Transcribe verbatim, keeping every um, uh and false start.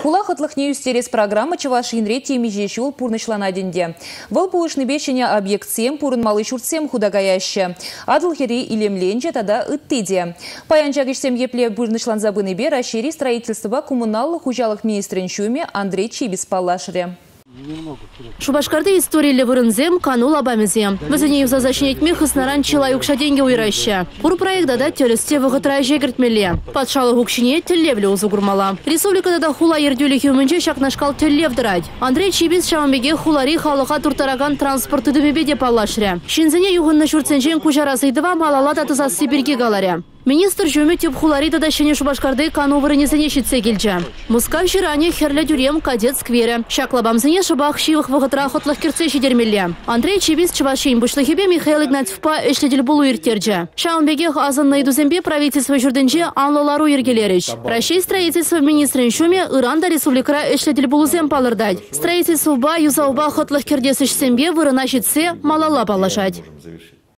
Хула хатлыхне үстерес программа Чавашинре темежешул пурнышланаденде. Выл пулышны бешене объектсем пурын малы шуртсем худагаяще. Адлхери илемленже тада ыттыде. Паянчагишсем епле пурнышланзабыны бе расшири строительства коммуналлы хужалых министрин шуме Андрей Чибис палашре. Шубашкарды истории вырынзем канул абамезем. Вызыне юза зачинетмех иснаран чила юкшаденге уйраща. Пур проекта да телесте выгытрая жегертмеле. Подшалы гукшине телевле узугурмала. Республика да хула ердюли хюмынче шакнашкал телев драть. Андрей Чибис шамбеге хулари халыха туртараган транспорты дымебеде палашря. Шинзене югынна шурценчен кужарасыйдыва малала татыза Сибирге галаря. Министр жөмі теп хуларида да шене Шубашкарды кану вырынезене шитсе келчі. Мускав жиране херлі дюрем кадет сквере. Шаклабамзене шыбақ шивых вғытра хотлық керце шедермелі. Андрей Чибис чывашейн бұшлығыбе Михаил Игнатьевпа эшледіл болу иртерджі. Шаунбегех азынны идузембе правительство жүрдінже анлолару ергелеріш. Рашей строительство министрин шуме Иранда республикара эшледіл болузем палырдать. Строительство ба юзауба хотлық кердесіш сембе вырына шитсе малала палашать.